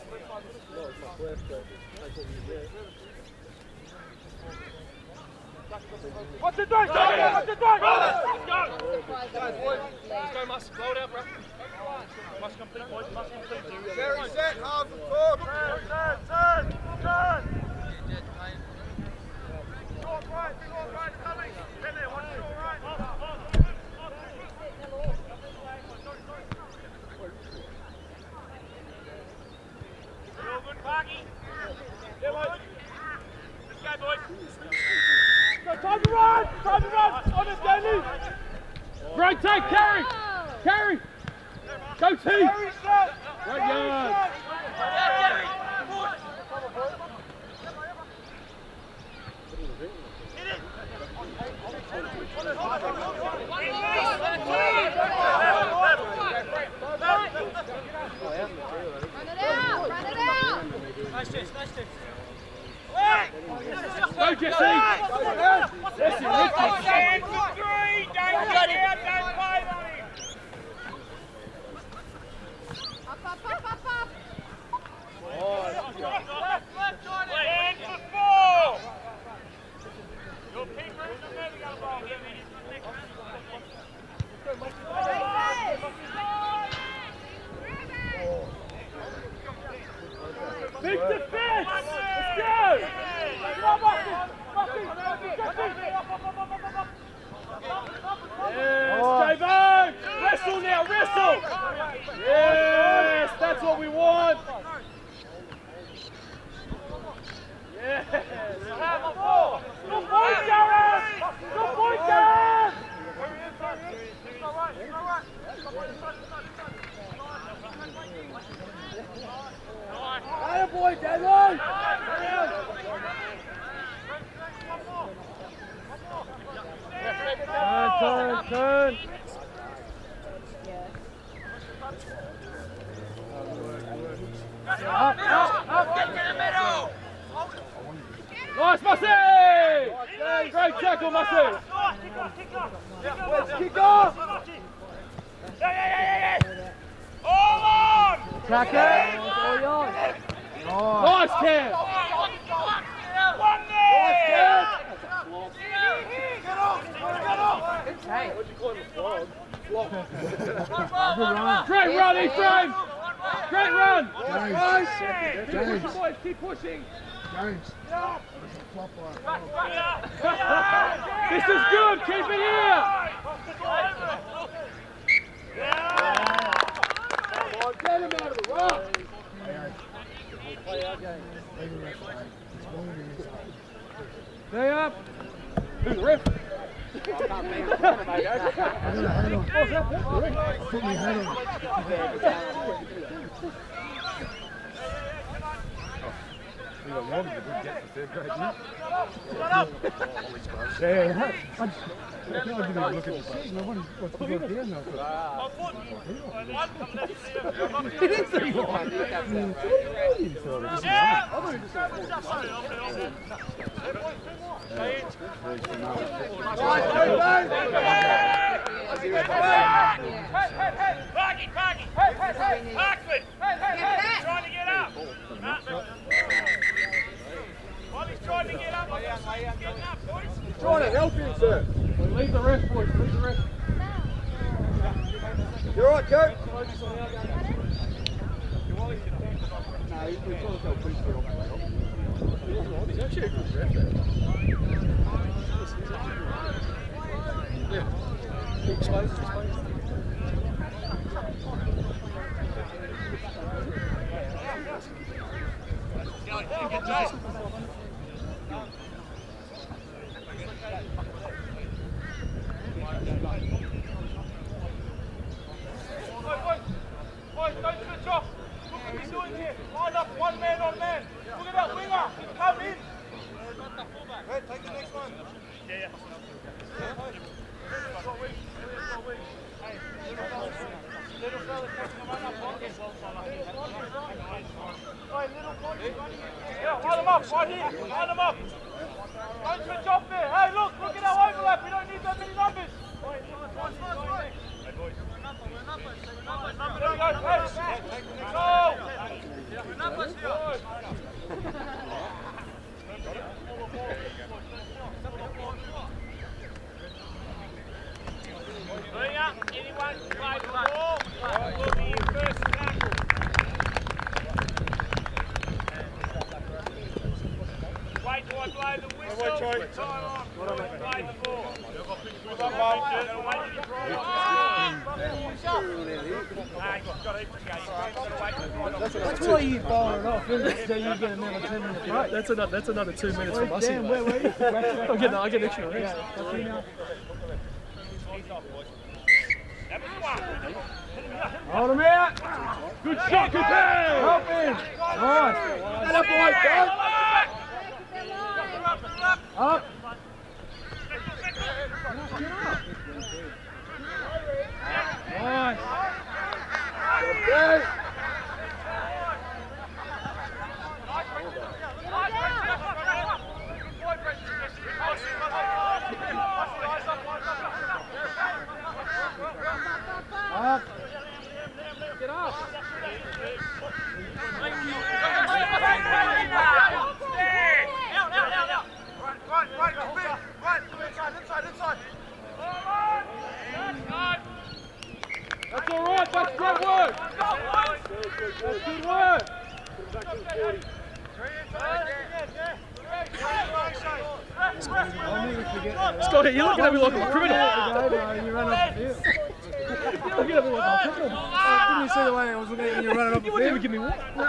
What's it doing? What's it doing? Let's go! Let's go, Mus. Blow it out, bro. Must complete, boys. Must complete. Jerry, set, half and forward. Turn! Short right, coming. In there, one short right. Real good, Parky. Yeah, boys. Let's go, boys. Go, time to run! Time to run! On it, Danny! Great take, carry! Carry! Go T! Great yard! Run it out! Nice chase. Go Jesse! Jesse, lift it! Stand for three! Don't get out, don't play on him! Up! Stand for four! Your keeper is never going to roll. Big defense! Let's go! Yes, J-Bone! Wrestle now, wrestle! Yes, that's what we want! Yes! Good point, Gareth! Good point, Gareth! Atta boy, Devon! Turn! Up! Get to the middle! Nice, Mussy! Great tackle, Mussy! Kick off! Yeah! All on! Track it! Nice, Cam! One there! Get off! What'd you call him, a flog? Great run, Ephraim! Great run! James. Boys, keep pushing! James. This is good, keep it here! Get him out of the rock! Stay up! Who's the ref? Put my head on. Trying to get up! While he's trying to get up, I'm getting up, boys! Trying to help him, sir. Leave the ref, boys, leave the ref. You alright, Kurt? He's actually a good ref. Yeah. Explain. Boys, don't switch off. Look what we're doing here. Line up one man on man. Look at that winger. Come in. Hey, take the next one. Yeah. Little fella taking the run up on this. Yeah, line them up, right here. Line them up. Don't switch off there. Hey, look at our overlap. We don't need that many numbers. Hey, boys. There we go. Hey, go. Play the ball. Will be your first tackle. Wait till I blow the whistle. Time on. Play the ball. That's why you bowl it off, isn't it? So you get another 10-minute break. That's another 2 minutes for Bussy. Dan, where were you? I get extra rest. Hold him out. Good shot, good pass! Help him. Nice. Get up, boy. Up. Nice. Okay. Up. Get up. That's all right, that's good work. That's good work. Scotty, you're looking at me like I'm a criminal. You ran off the field. You're looking at me like I'm a criminal. Didn't you see the way I was looking at you running off the You wouldn't even field? give me one. No.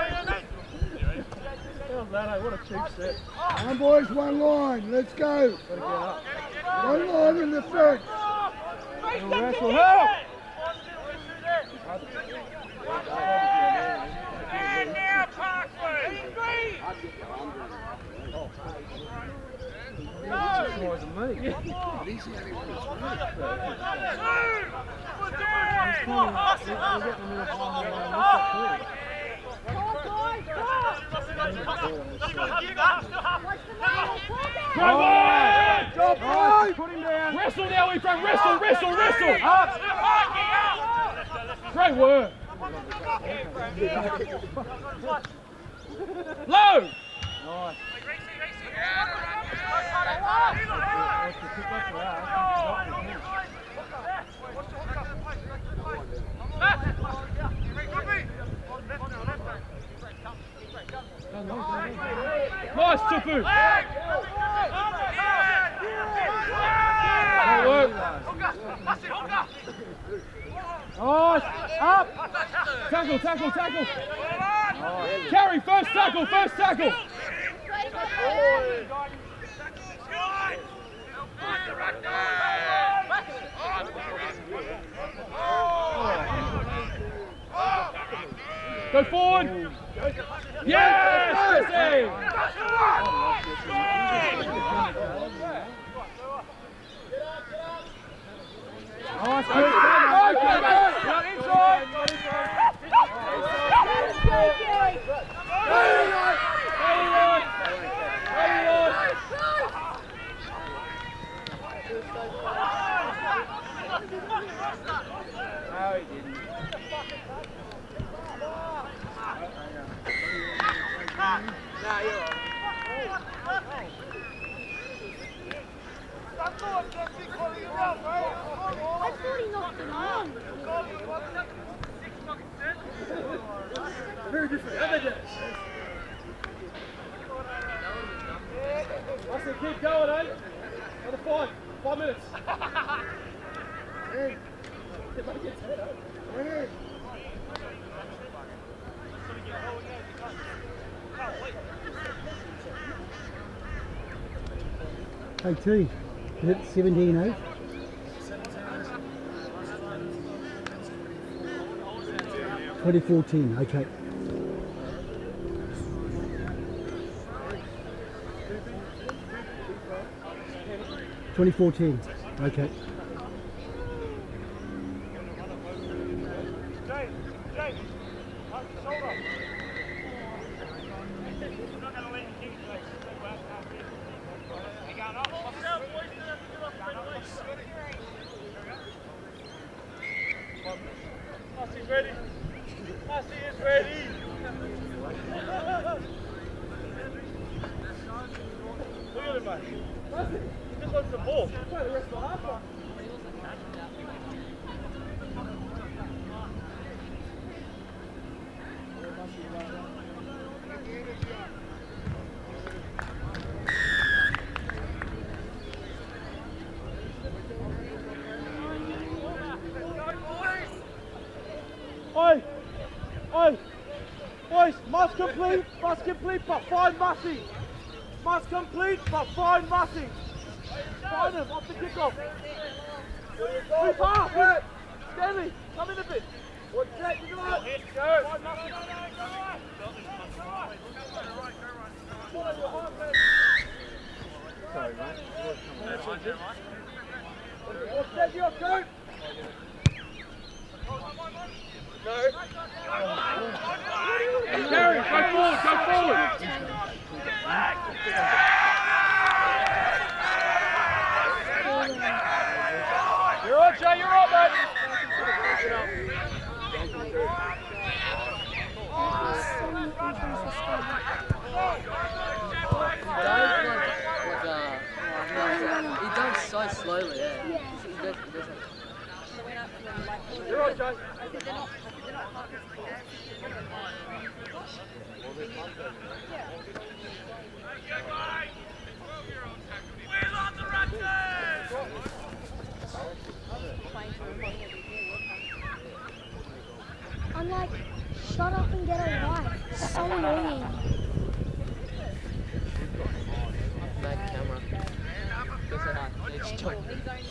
How's that, eh? What a cheap set. Come on, boys, one line. Let's go. One line in the front. Wrestle, help! And now Parkwood. Job, put him down. Wrestle now, Ephraim. Wrestle. Up. Great work. Low. Nice. Nice, Tupu. Good work. Nice. Up. Tackle. Carry, first tackle. Go forward. Yes, Jesse. Nice, No, he didn't. Nah, you're right. I thought he knocked it on. Very different, other days. I said keep going, eh? Another 5 minutes. Hey. Hey T, is it 17-8? $2014, okay. $2014, okay. Hussey's ready. Hussey is ready. Look at him, mate. He just wants the ball. Oi! Oi! Boys, must complete, but find Massey. Must complete, but find Massey. Find him off the kickoff. Move half. Stanley, come in a bit. One check, you go. Find Massey. Sorry, mate. One check, you're good. No. Terry, go forward, go forward! You're on, Jay, you're on, mate. He does so slowly, yeah. You're on, Jay. I'm like, shut up and get a life. It's so annoying. Back camera. Guess I need to join.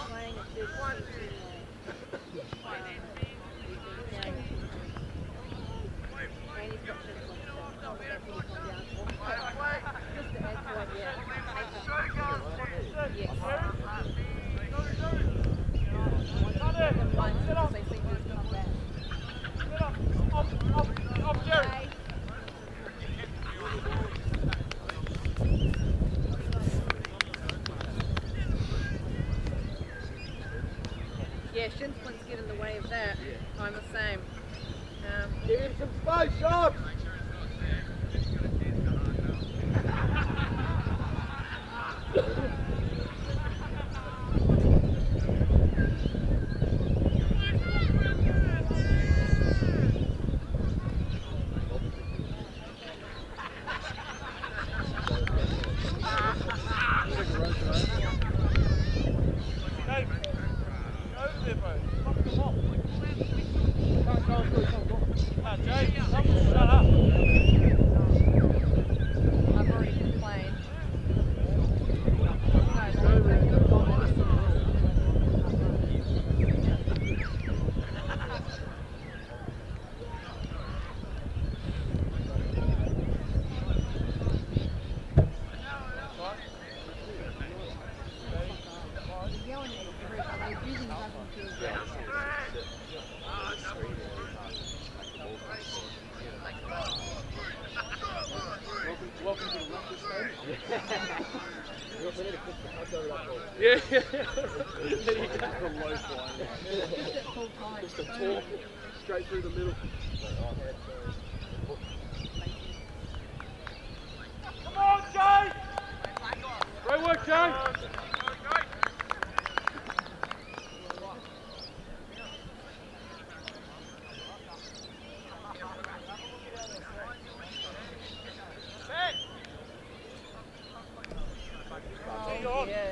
Yeah, Shinsplin's get in the way of that. I'm the same. Give him some space, Sean. I've already been playing. Yeah. Just a talk straight through the middle. Come on, Jay! Great work, Jay. Yeah.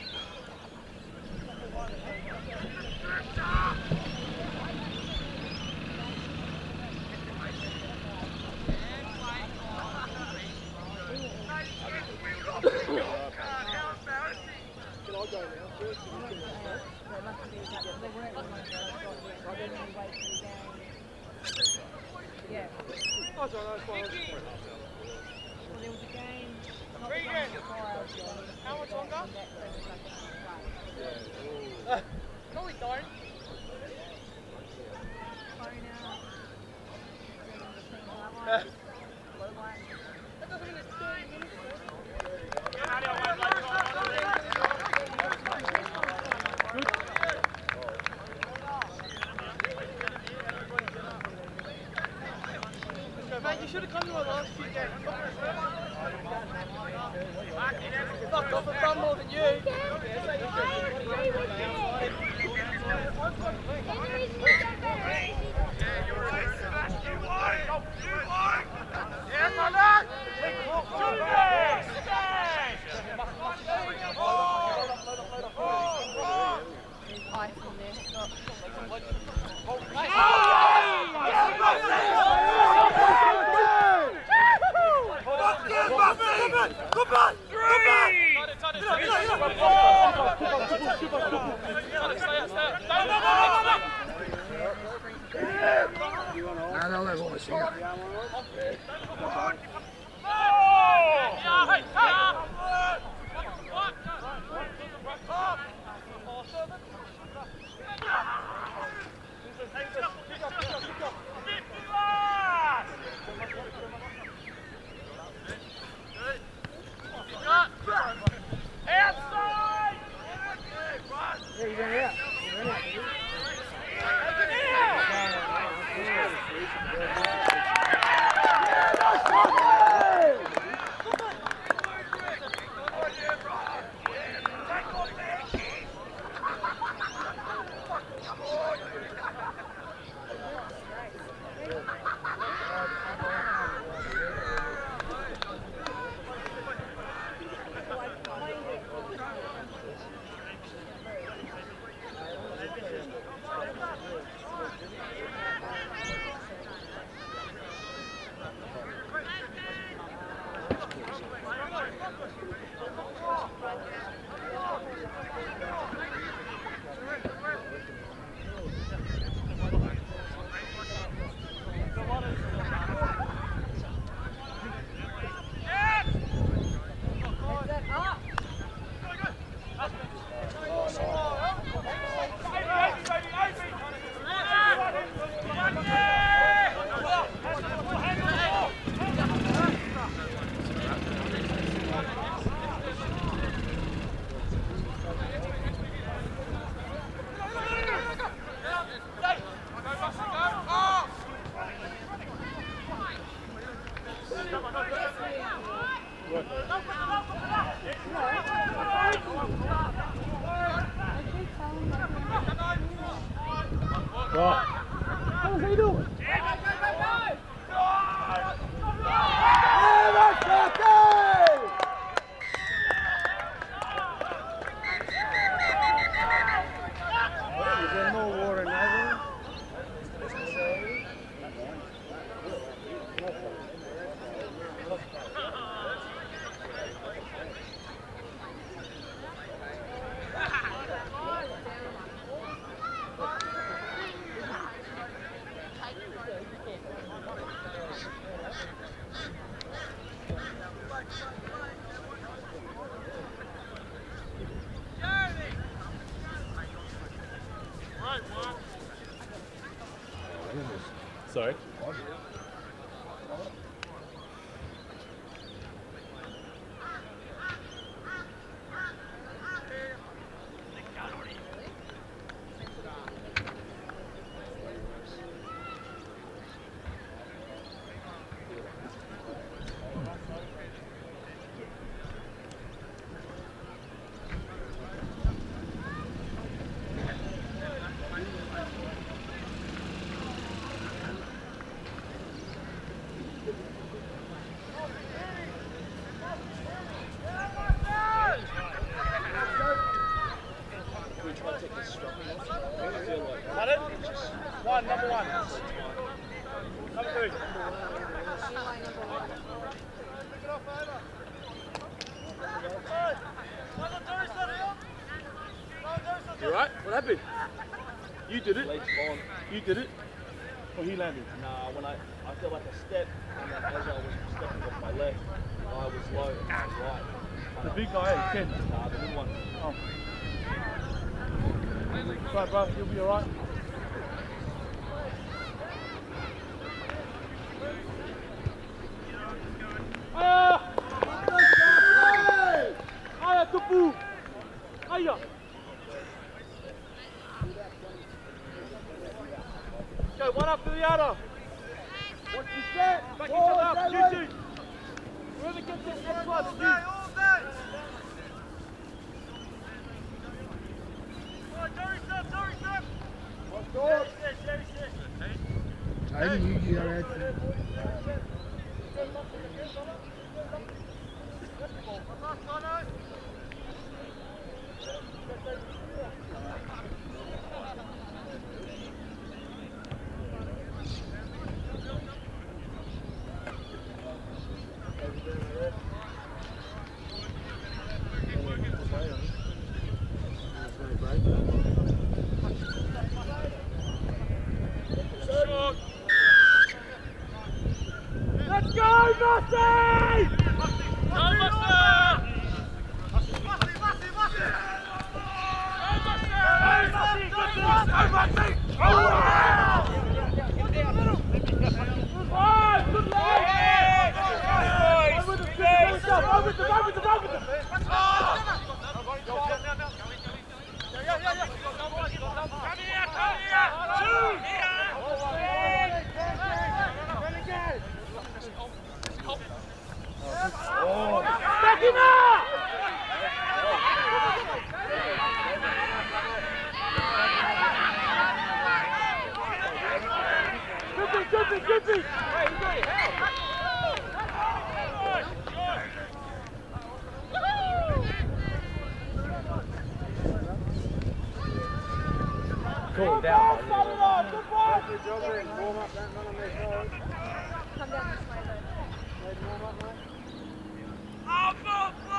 Yeah. Oh, sorry, that's fine. Well, there was a game. Regan! How much longer? No, we don't. That doesn't mean it's 30 minutes. Mate, you should have come to our last few games. Fuck off, I've done more than you. There's ice in there. Oh, No, they'll have ice here. Sorry. Number one. Number two. You right? What happened? You did it. You did it. Or he landed? Nah, when I felt like a step, and then as I was stepping off my left, I was low and I was right. The big guy, Ken. Nah, the little one. Oh. Right, bro, you'll be alright. Aya, Tupu! Aya! Okay, one after the other. What's the set? Back each other up, shoot. Whoever gets this next one, all day. Haydi you got it. Cool down. Come down this way, though.